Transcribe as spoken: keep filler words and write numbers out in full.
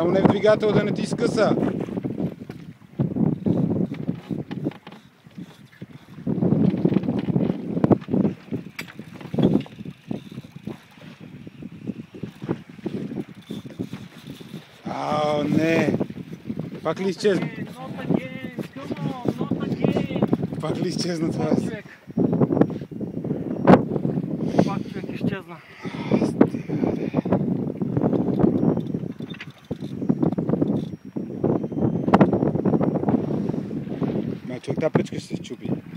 Само не в двигател да не ти скъса. Ао, не! Пак ли изчезна? Пак ли изчезна това? Пак човек изчезна. Ма човек, тази пречка ще се счупи.